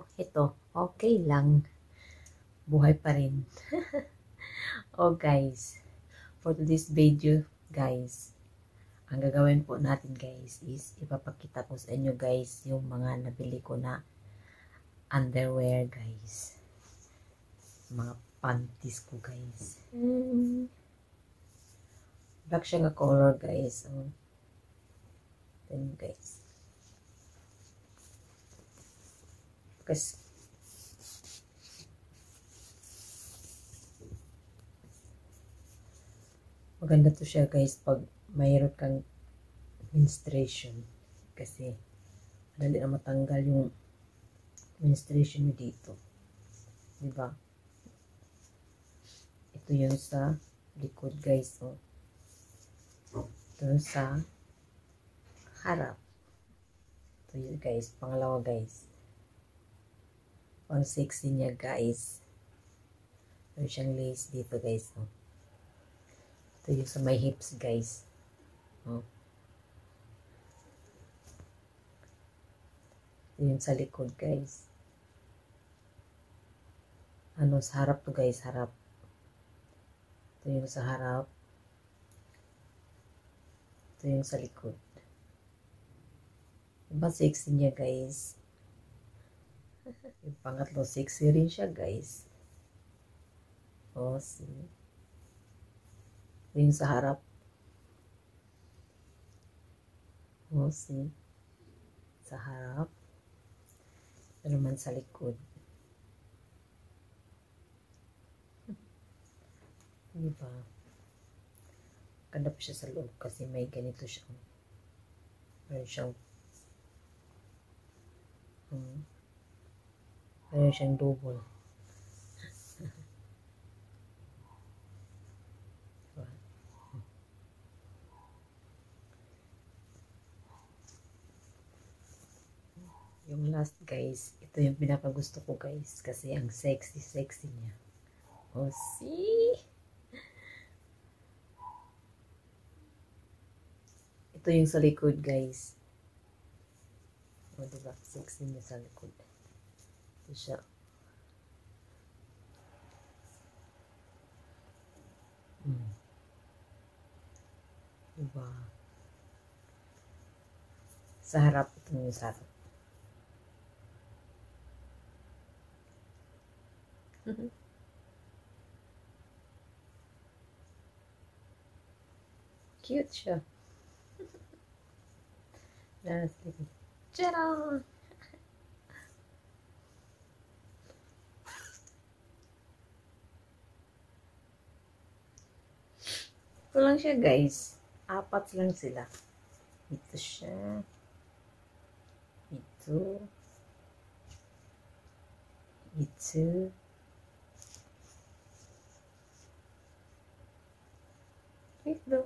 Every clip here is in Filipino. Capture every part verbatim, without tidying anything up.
ito, okay lang. Buhay pa rin. Oh guys, for today's video, guys, ang gagawin po natin guys is ipapakita ko sa inyo guys yung mga nabili ko na underwear guys. Mga panties ko guys. Hmm. Black siya nga color guys. Oh. Then guys. Kasi maganda to siya guys pag mayroon kang menstruation. Kasi madali na matanggal yung menstruation nyo dito. Diba? Ito yun sa likod guys. Oh. Ito sa harap. Ito yun guys. Pangalawa guys. Pang sexy niya guys. Meron siyang lace dito guys. Oh. Ito yung sa my hips guys. Oh. Ito yung sa likod guys. Ano sa harap to guys. Harap. Ito yung sa harap. Ito yung sa likod. Diba sexy niya guys? Yung pangatlo, sexy rin siya guys. O, oh, see. Ito yung sa harap. O, oh, see. Sa harap. Ito naman sa likod. Diba? Ganda pa siya sa loob kasi may ganito siya. Meron siyang hmm, meron siyang double. Diba? Yung last guys, ito yung pinakagusto ko guys kasi ang sexy sexy niya. Oh, see? Ito yung sa likod guys. O, diba? Sexy niya sa likod. Ito siya. Hmm. Diba? Sa harap. Ito yung sa harap. Cute siya. Tcharam! Ito lang siya guys. Apat lang sila. Ito siya. Ito. Ito. Ito.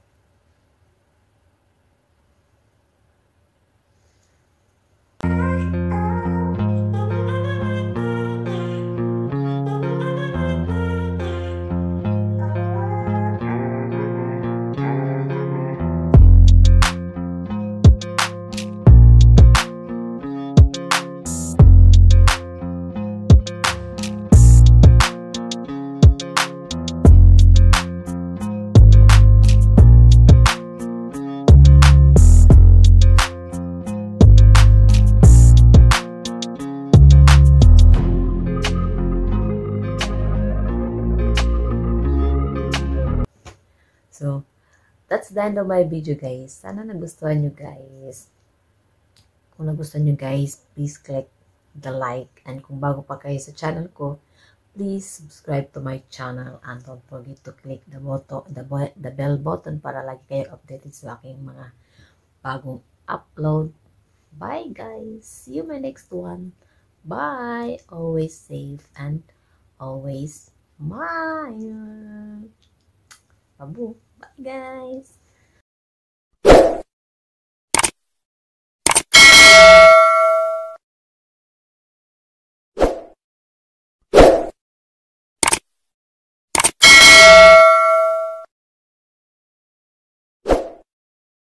So, that's the end of my video guys. Sana nagustuhan nyo guys. Kung nagustuhan nyo guys, please click the like. And kung bago pa kayo sa channel ko, please subscribe to my channel. And don't forget to click the, button, the, the bell button para lagi kayo updated sa aking mga bagong upload. Bye guys. See you my next one. Bye. Always safe and always smile. Babu. Bye guys.